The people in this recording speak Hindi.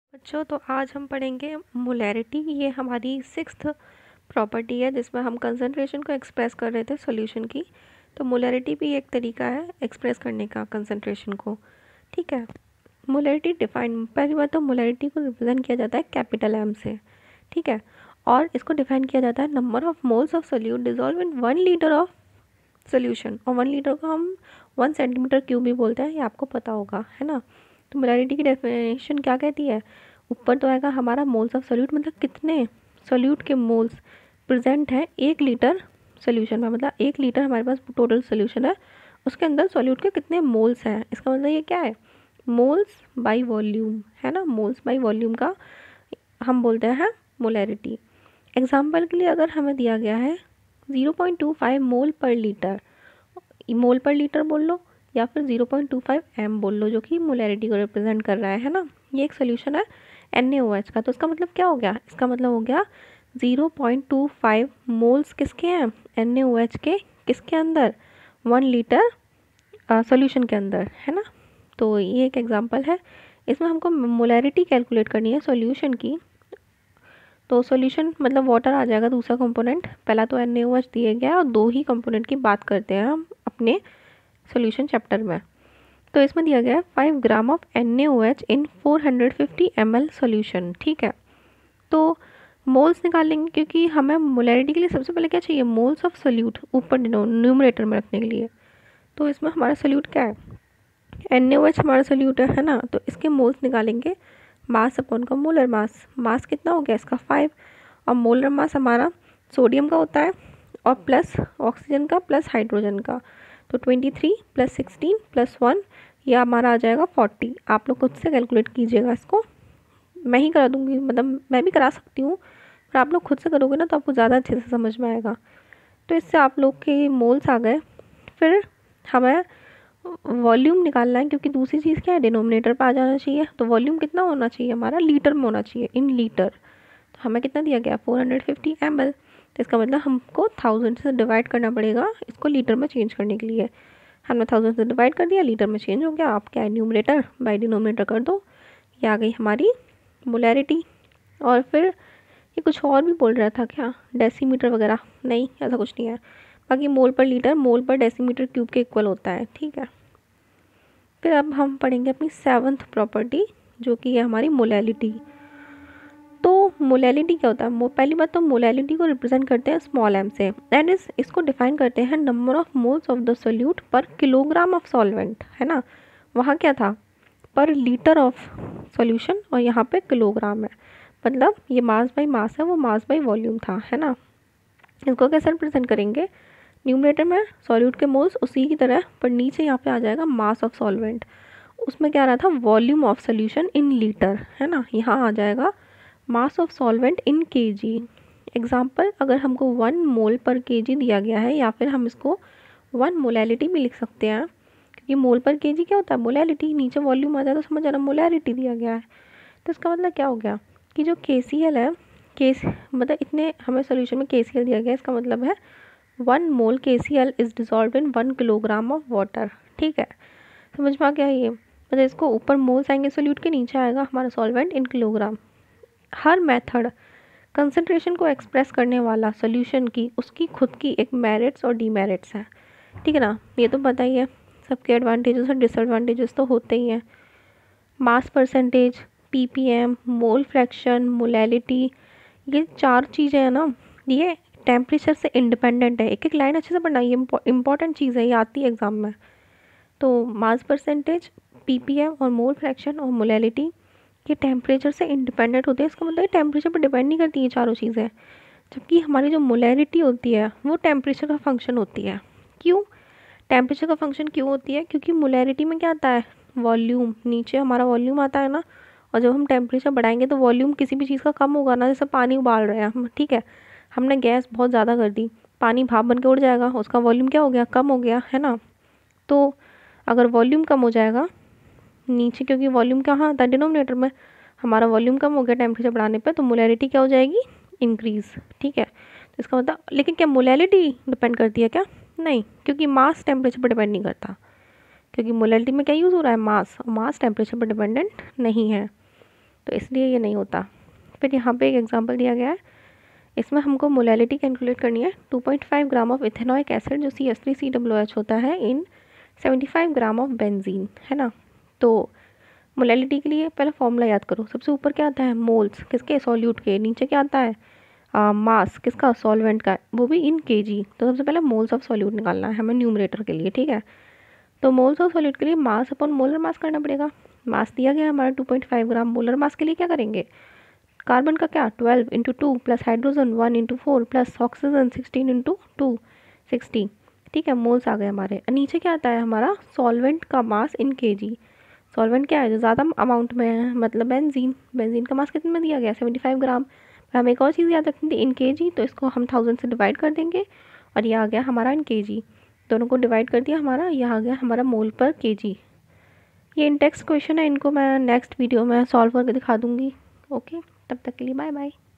बच्चों तो आज हम पढ़ेंगे मोलैरिटी। ये हमारी सिक्स्थ प्रॉपर्टी है जिसमें हम कंसंट्रेशन को एक्सप्रेस कर रहे थे सॉल्यूशन की। तो मोलैरिटी भी एक तरीका है एक्सप्रेस करने का कंसंट्रेशन को। ठीक है, मोलैरिटी डिफाइन, पहली बात तो मोलैरिटी को रिप्रेजेंट किया जाता है कैपिटल एम से। ठीक है, और इसको डिफाइन किया जाता है number of moles of solute dissolve in 1 litre of solution. और 1 लीटर को हम 1 सेंटीमीटर क्यूब भी बोलते हैं, ये आपको पता होगा, है ना। तो मोलैरिटी की डेफिनेशन क्या कहती है? ऊपर तो आएगा हमारा मोल्स ऑफ सोल्यूट, मतलब कितने सोल्यूट के मोल्स प्रेजेंट हैं 1 लीटर सोल्यूशन में। मतलब 1 लीटर हमारे पास टोटल सोल्यूशन है, उसके अंदर सोल्यूट के कितने मोल्स हैं। इसका मतलब ये क्या है? मोल्स बाय वॉल्यूम, है ना। मोल्स बाय वॉल्यूम का हम बोलते हैं मोलैरिटी। एग्जाम्पल के लिए अगर हमें दिया गया है 0.25 मोल पर लीटर, मोल पर लीटर बोल लो या फिर 0.25 एम बोल लो, जो कि मोलैरिटी को रिप्रेजेंट कर रहा है ना। ये एक सोल्यूशन है NaOH का। तो इसका मतलब क्या हो गया? इसका मतलब हो गया 0.25 मोल्स किसके हैं? NaOH के। किसके अंदर? 1 लीटर सोल्यूशन के अंदर, है ना। तो ये एक एग्जांपल है। इसमें हमको मोलैरिटी कैलकुलेट करनी है सॉल्यूशन की। तो सॉल्यूशन मतलब वाटर आ जाएगा दूसरा कंपोनेंट। पहला तो NaOH दिया गया और दो ही कंपोनेंट की बात करते हैं हम अपने सॉल्यूशन चैप्टर में। तो इसमें दिया गया है 5 gram of NaOH in 450 ml solution. ठीक है, तो मोल्स निकालेंगे क्योंकि हमें मोलैरिटी के लिए सबसे पहले क्या चाहिए? मोल्स ऑफ सोल्यूट ऊपर न्यूमरेटर में रखने के लिए। तो इसमें हमारा सोल्यूट क्या है? NaOH हमारा सोल्यूट है ना। तो इसके मोल्स निकालेंगे, मास अपॉन का मोलर मास। मास कितना हो गया इसका? 5। और मोलर मास हमारा सोडियम का होता है और प्लस ऑक्सीजन का प्लस हाइड्रोजन का। तो 23 + 16 + 1, यह हमारा आ जाएगा 40। आप लोग खुद से कैलकुलेट कीजिएगा इसको, मैं ही करा दूंगी, मतलब मैं भी करा सकती हूँ, पर आप लोग खुद से करोगे ना तो आपको ज़्यादा अच्छे से समझ में आएगा। तो इससे आप लोग के मोल्स आ गए। फिर हमें वॉल्यूम निकालना है क्योंकि दूसरी चीज़ क्या है? डिनोमिनेटर पर आ जाना चाहिए। तो वॉल्यूम कितना होना चाहिए हमारा? लीटर में होना चाहिए, इन लीटर। तो हमें कितना दिया गया? 450 ml। तो इसका मतलब हमको 1000 से डिवाइड करना पड़ेगा इसको लीटर में चेंज करने के लिए। हमने 1000 से डिवाइड कर दिया, लीटर में चेंज हो गया। आप क्या है, न्यूमरेटर बाय डिनोमिनेटर कर दो, ये आ गई हमारी मोलैरिटी। और फिर ये कुछ और भी बोल रहा था क्या? डेसीमीटर वगैरह? नहीं, ऐसा कुछ नहीं है। बाकी मोल पर लीटर, मोल पर डेसीमीटर क्यूब के इक्वल होता है। ठीक है, फिर अब हम पढ़ेंगे अपनी 7th प्रॉपर्टी, जो कि है हमारी मोलैलिटी। तो मोलैलिटी क्या होता है? पहली बात तो मोलैलिटी को रिप्रेजेंट करते हैं स्मॉल m से, एंड इसको डिफाइन करते हैं number of moles of the solute पर किलोग्राम ऑफ सॉल्वेंट, है ना। वहाँ क्या था? पर लीटर ऑफ सॉल्यूशन, और यहाँ पे किलोग्राम है। मतलब ये मास बाई मास है, वो मास बाई वॉल्यूम था, है ना। इसको कैसे रिप्रेजेंट करेंगे? न्यूमरेटर में सॉल्यूट के मोल्स उसी की तरह, पर नीचे यहाँ पे आ जाएगा मास ऑफ सॉल्वेंट। उसमें क्या आ रहा था? Volume of solution in litre, है ना। यहाँ आ जाएगा mass of solvent in kg। Example, अगर हमको 1 मोल पर kg दिया गया है, या फिर हम इसको 1 मोलैलिटी भी लिख सकते हैं, क्योंकि मोल पर kg क्या होता है? मोलैलिटी। नीचे वॉल्यूम आ जाए तो समझ आना मोलैरिटी दिया गया है। तो इसका मतलब क्या हो गया कि जो KCl है, केस मतलब इतने हमें सोल्यूशन में KCl दिया गया है, इसका मतलब है 1 mole KCl is dissolve in 1 kilogram of water. ठीक है, समझ में आ गया ये? मतलब इसको ऊपर मोल्स आएंगे सोल्यूट के, नीचे आएगा हमारा सॉल्वेंट इन किलोग्राम। हर मेथड कंसंट्रेशन को एक्सप्रेस करने वाला सोल्यूशन की उसकी खुद की एक मेरिट्स और डीमेरिट्स हैं। ठीक है ना, ये तो पता ही है। सबके एडवांटेजेस और डिसएडवांटेजेस तो होते ही हैं। Mass percentage, ppm, mole fraction, molality, ये 4 चीज़ें हैं ना, ये टेम्परेचर से इंडिपेंडेंट है। एक एक लाइन अच्छे से पढ़ना, ये इंपॉर्टेंट चीज़ है, ये आती है एग्जाम में। तो मास परसेंटेज, ppm और मोल फ्रैक्शन और मोलैलिटी ये टेम्परेचर से इंडिपेंडेंट होते हैं। इसका मतलब टेम्परेचर पर डिपेंड नहीं करती ये चारों चीज़ें। जबकि हमारी जो मोलैरिटी होती है वो टेम्परेचर का फंक्शन होती है। क्यों टेम्परेचर का फंक्शन क्यों होती है? क्योंकि मोलैरिटी में क्या आता है? वॉल्यूम। नीचे हमारा वॉल्यूम आता है ना, और जब हम टेम्परेचर बढ़ाएंगे तो वॉल्यूम किसी भी चीज़ का कम होगा ना। जैसे पानी उबाल रहे हैं हम, ठीक है, हमने गैस बहुत ज़्यादा कर दी, पानी भाप बन के उड़ जाएगा, उसका वॉल्यूम क्या हो गया? कम हो गया, है ना। तो अगर वॉल्यूम कम हो जाएगा नीचे, क्योंकि वॉल्यूम कहाँ आता है? डिनोमिनेटर में। हमारा वॉल्यूम कम हो गया टेम्परेचर बढ़ाने पे, तो मोलैरिटी क्या हो जाएगी? इंक्रीज। ठीक है, तो इसका मतलब, लेकिन क्या मोलैलिटी डिपेंड करती है क्या? नहीं, क्योंकि मास टेम्परेचर पर डिपेंड नहीं करता। क्योंकि मोलैलिटी में क्या यूज़ हो रहा है? मास, और मास टेम्परेचर पर डिपेंडेंट नहीं है। तो इसलिए ये नहीं होता। फिर यहाँ पे एक एग्जांपल दिया गया है, इसमें हमको मोलैलिटी कैलकुलेट करनी है 2.5 ग्राम ऑफ इथेनॉइक एसिड जो CH3COOH होता है इन 75 ग्राम ऑफ बेंजीन, है ना। तो मोलैलिटी के लिए पहले फॉर्मूला याद करो। सबसे ऊपर क्या आता है, मोल्स किसके, सॉल्यूट के। नीचे क्या आता है, मास किसका, सॉल्वेंट का, वो भी इन केजी। तो सबसे पहले मोल्स ऑफ सॉल्यूट निकालना है हमें न्यूमरेटर के लिए, ठीक है। तो मोल्स ऑफ सॉल्यूट के लिए मास अपॉन मोलर मास करना पड़ेगा। मास दिया गया है हमारा 2.5 ग्राम। मोलर मास के लिए क्या करेंगे, कार्बन का क्या 12 into 2 plus hydrogen 1 into 4 plus oxygen 16 into 2 60, ठीक है। मोल्स आ गए हमारे। नीचे क्या आता है हमारा, सॉल्वेंट का मास इन केजी। सॉल्वेंट क्या है जो ज़्यादा अमाउंट में है, मतलब बेंजीन। बेंजीन का मास कितने में दिया गया, 75 ग्राम। पर हमें एक और चीज़ याद रखनी थी, इन केजी, तो इसको हम 1000 से डिवाइड कर देंगे और ये आ गया हमारा इन केजी। दोनों को डिवाइड कर दिया हमारा, यह आ गया हमारा मोल पर केजी। ये इन टेक्स्ट क्वेश्चन है, इनको मैं नेक्स्ट वीडियो में सॉल्व करके दिखा दूँगी। ओके, तब तक के लिए बाय बाय।